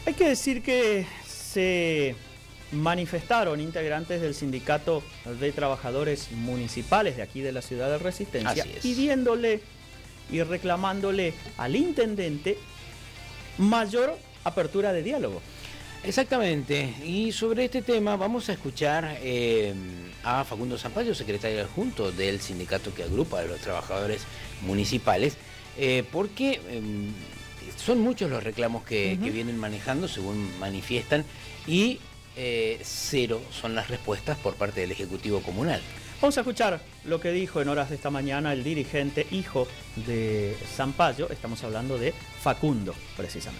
Hay que decir que se manifestaron integrantes del Sindicato de Trabajadores Municipales de aquí de la ciudad de Resistencia, pidiéndole y reclamándole al intendente mayor apertura de diálogo. Exactamente, y sobre este tema vamos a escuchar a Facundo Zampayo, secretario adjunto del sindicato que agrupa a los trabajadores municipales, porque son muchos los reclamos que vienen manejando, según manifiestan, y cero son las respuestas por parte del Ejecutivo Comunal. Vamos a escuchar lo que dijo en horas de esta mañana el dirigente hijo de Zampayo. Estamos hablando de Facundo, precisamente.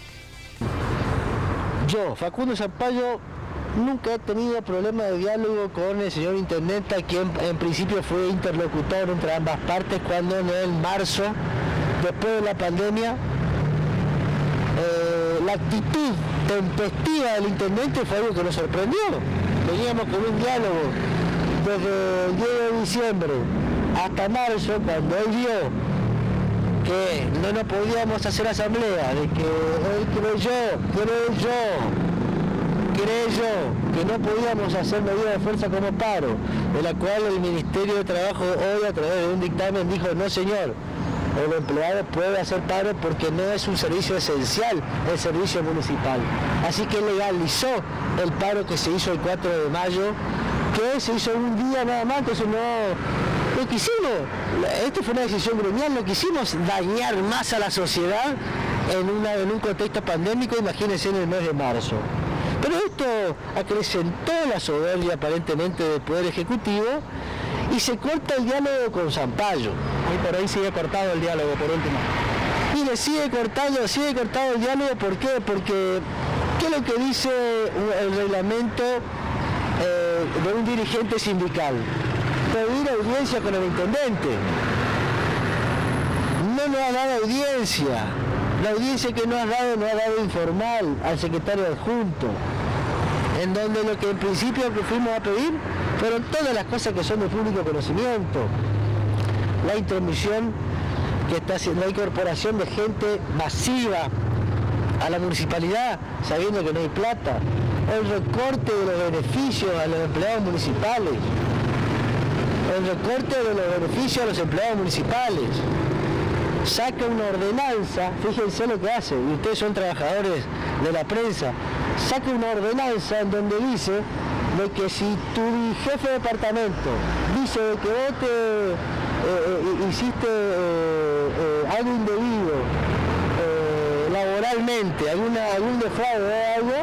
Yo, Facundo Zampayo, nunca he tenido problema de diálogo con el señor intendente, quien en principio fue interlocutor entre ambas partes cuando en el marzo, después de la pandemia, la actitud tempestiva del intendente fue algo que nos sorprendió. Veníamos con un diálogo desde el 10 de diciembre hasta marzo, cuando él vio que no nos podíamos hacer asamblea, de que él creyó que no podíamos hacer medidas de fuerza como paro, de la cual el Ministerio de Trabajo hoy a través de un dictamen dijo: no señor, el empleado puede hacer paro porque no es un servicio esencial el servicio municipal. Así que legalizó el paro que se hizo el 4 de mayo, que se hizo un día nada más. Entonces no quisimos, esto fue una decisión gremial, no quisimos dañar más a la sociedad en un contexto pandémico, imagínense en el mes de marzo. Pero esto acrecentó la soberbia aparentemente del Poder Ejecutivo y se corta el diálogo con Zampayo. Y por ahí sigue cortado el diálogo, por último. Mire, sigue cortado el diálogo, ¿por qué? Porque, ¿qué es lo que dice el reglamento de un dirigente sindical? Pedir audiencia con el intendente. No nos ha dado audiencia. La audiencia que nos ha dado informal al secretario adjunto, en donde lo que en principio que fuimos a pedir fueron todas las cosas que son de público conocimiento. La intromisión que está haciendo, la incorporación de gente masiva a la municipalidad, sabiendo que no hay plata, el recorte de los beneficios a los empleados municipales, el recorte de los beneficios a los empleados municipales. Saca una ordenanza, fíjense lo que hace, y ustedes son trabajadores de la prensa, saca una ordenanza en donde dice de que si tu jefe de departamento dice que vos hiciste algo indebido laboralmente, algún defraude o algo,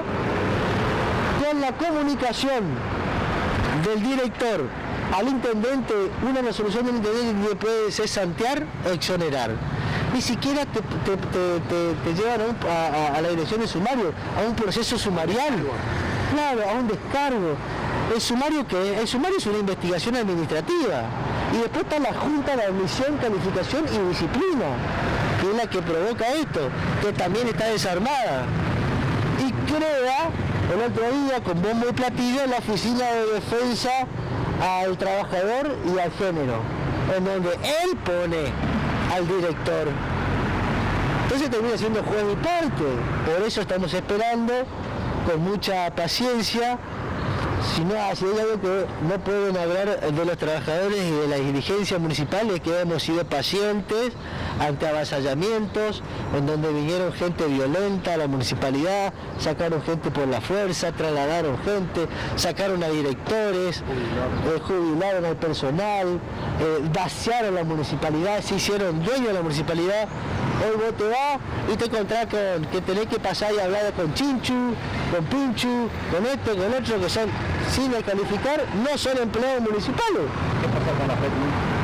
con la comunicación del director al intendente, una resolución del intendente que puede cesantear o exonerar. Ni siquiera te llevan a la dirección de sumario, a un proceso sumarial, claro, a un descargo. ¿El sumario qué es? El sumario es una investigación administrativa. Y después está la Junta de Admisión, Calificación y Disciplina, que es la que provoca esto, que también está desarmada. Y crea el otro día con bombo y platillo la Oficina de Defensa al Trabajador y al Género, en donde él pone al director. Entonces termina siendo juez y parte. Por eso estamos esperando con mucha paciencia. Si hay algo que no pueden hablar de los trabajadores y de las dirigencias municipales, que hemos sido pacientes ante avasallamientos, en donde vinieron gente violenta a la municipalidad, sacaron gente por la fuerza, trasladaron gente, sacaron a directores, jubilaron al personal, vaciaron la municipalidad, se hicieron dueños de la municipalidad. Hoy vos te vas y te encontrás con que tenés que pasar y hablar con Chinchu, con Pinchu, con esto, con otro, que son, sin calificar, no son empleados municipales. ¿Qué pasa con la FED?